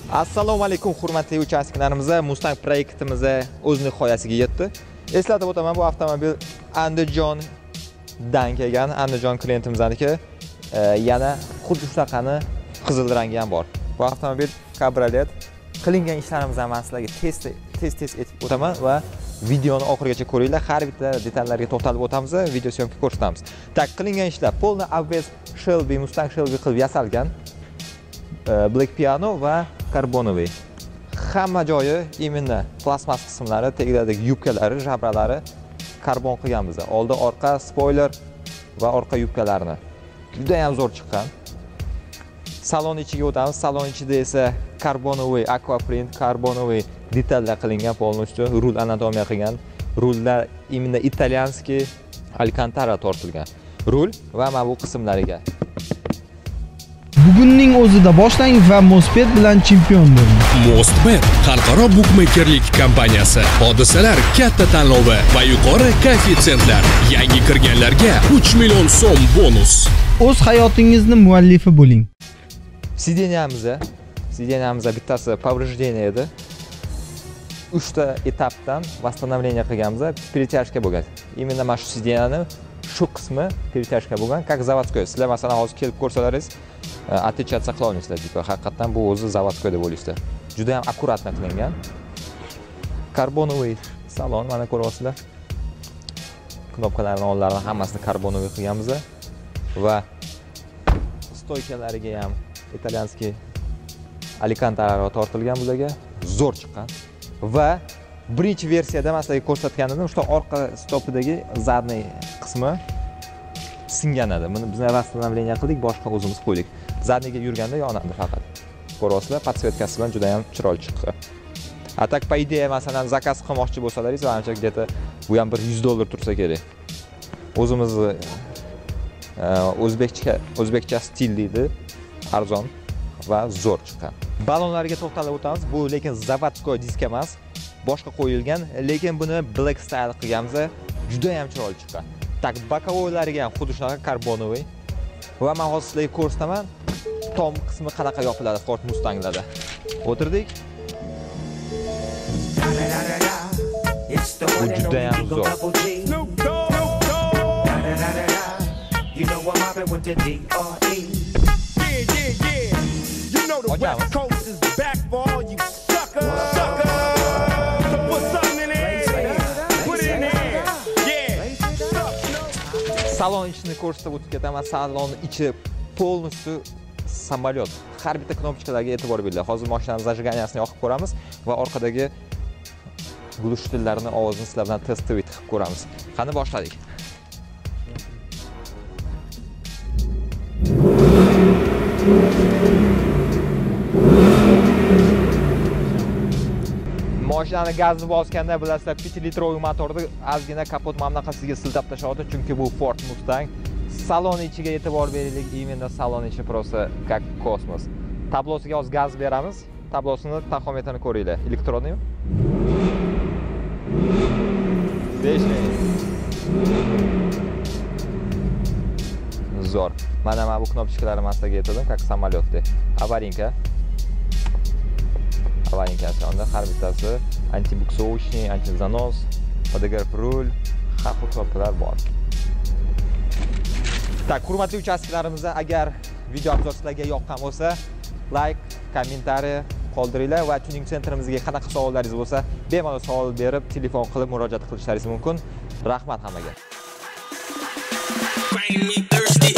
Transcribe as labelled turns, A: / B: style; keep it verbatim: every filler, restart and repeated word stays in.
A: Assalomu alaykum hurmatli uchastkalarimizda, Mustang proyektimiz o'z nihoyasiga yetdi. Eslatib o'taman, bu avtomobil Andijondan kelgan, Andijon klientimizdaniki, e, yana xuddi shunaqani qizil rangi ham bor. Bu avtomobil kabriolet. Qilingan ishlarimizni ham sizlarga tez-tez aytib o'taman va videoni oxirigacha ko'ringlar. Har bitta detallarga to'xtalib o'tamiz, video syomka ko'rsatamiz. Tak, qilingan ishlar polni obvez Shelby, Mustang Shelby qilib yasalgan. Black piano va karbonoviy. Hamma joyi imенно plasmas qismlari, tegidagi yubkalari, jabralari karbon qilganmiz. Oldi, orqa spoiler va orqa yubkalarni. Juda ham zo'r chiqqan. Salon ichiga o'tamiz. Salon ichida esa karbonoviy, aquaprint, karbonoviy detallar qilingan polностью, rul anatomiya qilgan. Rullar imенно italyanskiy alcantara tortilgan. Rul va mana bu qismlariga.
B: Bugunning o'zida boshlang va Mospet bilan chempion bo'ling.
C: Mospet xalqaro bukmekerlik kompaniyasi. Hodisalar katta tanlovi va yuqori koeffitsiyentlar. Yangi kirganlarga uch million so'm bonus.
B: O'z hayotingizni muallifi bo'ling.
A: Sideniyamizda, sideniyamizda bittasi повреждение edi. uchta etapdan восстановление qilganmiz, перетяжка bo'lgan. Именно mana shu sideniyani shu qismi перетяжка bo'lgan, как заводской. Sizlar masalan hozir kelib ko'rsalaringiz, attestatsiya qila olmaysizlar. Haqiqatan bu o'zi заводской deb o'ylaysizlar. Juda ham akkuratno qilingan. Karbonoviy salon, mana ko'ryapsizlar. Knopkalarning onlarini hammasini karbonoviy qilganmiz va stoykalariga ham italyanskiy alcantara tortilgan bularga zo'r chiqqan. Va birinchi versiyada masalan ko'rsatgan edim, o'sha orqa stopidagi zadniy qismi singan edi. Buni biz восстановление qildik, boshqa o'zimiz qo'ydik. Zadniga yurganda yonadi faqat. Ko'ryapsizlar, podsvetkasi bilan juda ham chiroyli chiqqan. A tak по идее masalan zakaz qilmoqchi bo'lsalaringiz, ancha где-то bu ham bir yuz dollar tursa kerak. O'zimiz o'zbekcha o'zbekcha stil deydi, arzon va zo'r chiqqan. Balonlarga to'xtalib o'tamiz. Bu lekin заводской disk emas, boshqa qo'yilgan, lekin buni black style qilganmiz. Juda ham chiroyli chiqqan. Tak, bokovoylariga ham xuddi shunaqa karbonoviy. Va men hozir sizlarga ko'rsataman, tom qismi qanaqa yopiladi Ford Mustanglarda. O'tirdik. Bu juda ham zo'r. Salon ichini ko'rsatib o'tib ketaman. Salon ichi полностью samolyot. Har bitta knopkalarga e'tibor beringlar. Hozir mashinaning zajganiyasini yoqib ko'ramiz va orqadagi glушительlarning ovozini sizlar bilan test-test qilib ko'ramiz. Qani boshladik. Mashinani gazni bosganda bilasizlar, besh litroviy motorni ozgina kapot mamlaqasiga siltab tashladi, chunki bu Ford Mustang. Salon ichiga e'tibor beraylik, именно salon ichi просто как kosmos. Tablosiga hozir gaz beramiz. Tablosini taxometrini ko'ringlar. Elektronniy. besh ming. Zo'r. Mana mana bu knopchkalarni masaga aytdim, как samolyotda. Avarinka. Avarinka sonda har bittasi antibuksovochniy, antizanos, podогрев rul, har xil knopkalar bor. Tak, hurmatli uchastkalarimizda agar video obzor sizlarga yoqqan bo'lsa, like, kommentariy qoldiringlar va tuning sentrimizga qanaqa savollaringiz bo'lsa, bemalol savol berib, telefon qilib murojaat qilishlaringiz mumkin. Rahmat hammaga.